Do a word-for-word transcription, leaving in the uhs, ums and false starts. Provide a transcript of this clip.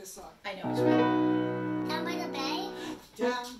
this song. I know which one. Down by the bay? Down